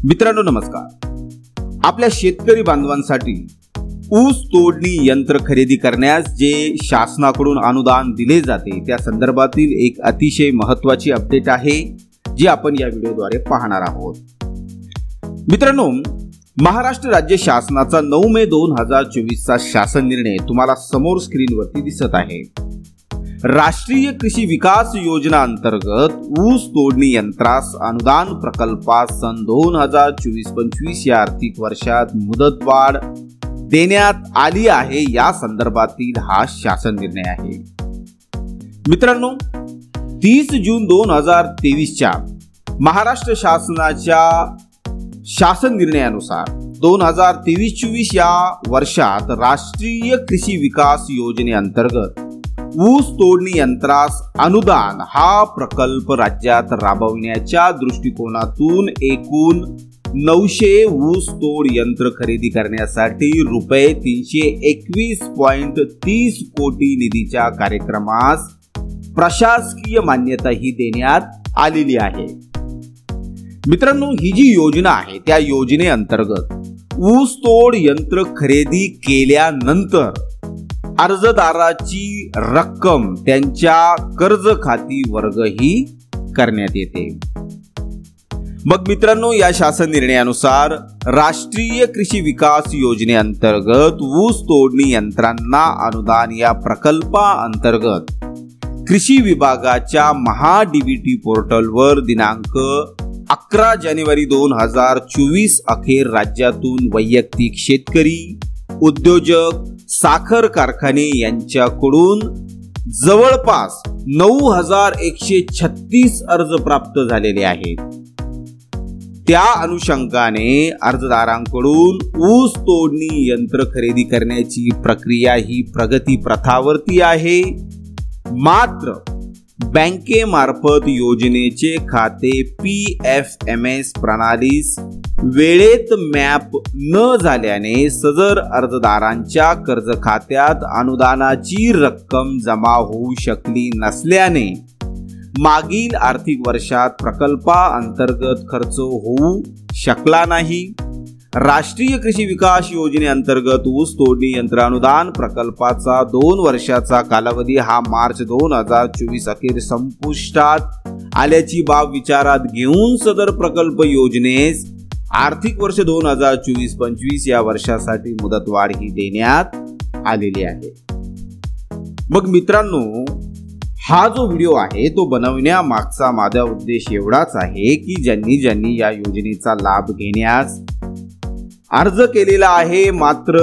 मित्रांनो नमस्कार. आपल्या शेतकरी बांधवांसाठी ऊस तोडणी यंत्र खरेदी करण्यास जे शासनाकडून अनुदान दिले जाते त्या संदर्भातील एक अतिशय महत्त्वाची अपडेट आहे जी आपण या व्हिडिओद्वारे पाहणार आहोत. मित्रांनो, महाराष्ट्र राज्य शासनाचा 9 मे 2024 चा शासन निर्णय तुम्हाला समोर स्क्रीनवरती दिसत आहे. राष्ट्रीय कृषी विकास योजना अंतर्गत ऊस तोडणी यंत्रास अनुदान प्रकल्पास सन 2024-25 या आर्थिक वर्षात मुदतवाढ देण्यात आली आहे. या संदर्भातील हा शासन निर्णय आहे. मित्रांनो, 30 जून 2023 च्या महाराष्ट्र शासनाच्या शासन निर्णयानुसार 2023-24 या वर्षात राष्ट्रीय कृषी विकास योजनेअंतर्गत ऊस तोडणी यंत्रास अनुदान हा प्रकल्प राज्यात राबविण्याच्या दृष्टिकोनातून एकूण 900 ऊस तोड यंत्र खरेदी करण्यासाठी रुपये 321.30 कोटी निधीच्या कार्यक्रमास प्रशासकीय मान्यताही देण्यात आलेली आहे. मित्रांनो, ही जी योजना आहे त्या योजनेअंतर्गत ऊस तोड यंत्र खरेदी केल्यानंतर अर्जदाराची रक्कम त्यांच्या कर्ज खाती वर्गही करण्यात येते. मग मित्रांनो, या शासन निर्णयानुसार राष्ट्रीय कृषी विकास योजनेअंतर्गत ऊस तोडणी यंत्रांना अनुदान या प्रकल्पाअंतर्गत कृषी विभागाच्या महा-डीबीटी पोर्टलवर दिनांक 11 जानेवारी 2024 अखेर राज्यातून वैयक्तिक शेतकरी, उद्योजक, साखर कारखाने यांच्याकडून जवळपास 9136 अर्ज प्राप्त झालेले आहेत. त्या अनुषंगाने अर्जदारांकडून ऊस तोडणी यंत्र खरेदी करण्याची प्रक्रिया ही प्रगती पथावरती आहे. मात्र बँकेमार्फत योजनेचे खाते PFMS प्रणालीस वेळेत मॅप न झाल्याने सदर अर्जदारांच्या कर्ज खात्यात अनुदानाची रक्कम जमा होऊ शकली नसल्याने मागील आर्थिक वर्षात प्रकल्पाअंतर्गत खर्च होऊ शकला नाही. राष्ट्रीय कृषी विकास योजनेअंतर्गत ऊस तोडणी यंत्र अनुदान प्रकल्पाचा 2 वर्षाचा कालावधी हा मार्च 2024 अखेर संपुष्टात आल्याची बाब विचारात घेऊन सदर प्रकल्प योजनेस आर्थिक वर्ष 2024-25 या वर्षासाठी मुदतवाढ ही देण्यात आलेली आहे. मग मित्रांनो, हा जो व्हिडिओ आहे तो बनवण्यामागचा माझा उद्देश एवढाच आहे की ज्यांनी या योजनेचा लाभ घेण्यास अर्ज केलेला आहे मात्र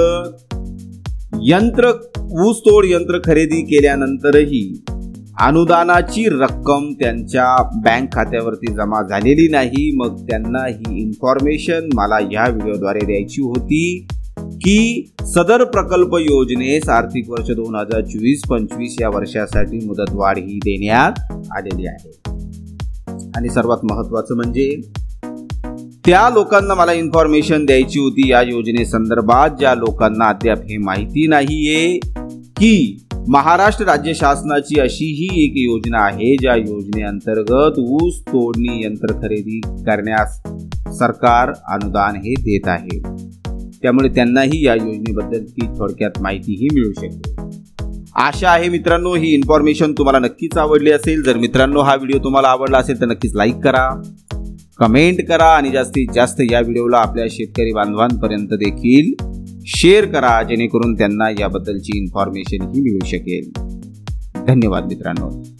ऊस तोड यंत्र खरेदी केल्यानंतरही अनुदानाची रक्कम त्यांच्या बँक खात्यावरती जमा झालेली नाही, मग त्यांना ही इन्फॉर्मेशन मला या व्हिडिओद्वारे द्यायची होती की सदर प्रकल्प योजनेस आर्थिक वर्ष 2024-25 या वर्षासाठी मुदतवाढ ही देण्यात आलेली आहे. आणि सर्वात महत्त्वाचं म्हणजे त्या लोकांना मला इन्फॉर्मेशन द्यायची होती या योजनेसंदर्भात ज्या लोकांना अद्याप हे माहिती नाहीये की महाराष्ट्र राज्य शासनाची अशीही एक योजना आहे ज्या योजनेअंतर्गत ऊस तोडणी यंत्र खरेदी करण्यास सरकार अनुदान हे देत आहे. त्यामुळे त्यांनाही या योजनेबद्दलची थोडक्यात माहितीही मिळू शकते. आशा आहे मित्रांनो ही इन्फॉर्मेशन तुम्हाला नक्कीच आवडली असेल. जर मित्रांनो हा व्हिडिओ तुम्हाला आवडला असेल तर नक्कीच लाईक करा, कमेंट करा आणि जास्तीत जास्त या व्हिडिओला आपल्या शेतकरी बांधवांपर्यंत देखील शेअर करा जेणेकरून त्यांना याबद्दलची इन्फॉर्मेशन ही मिळू शकेल. धन्यवाद मित्रांनो.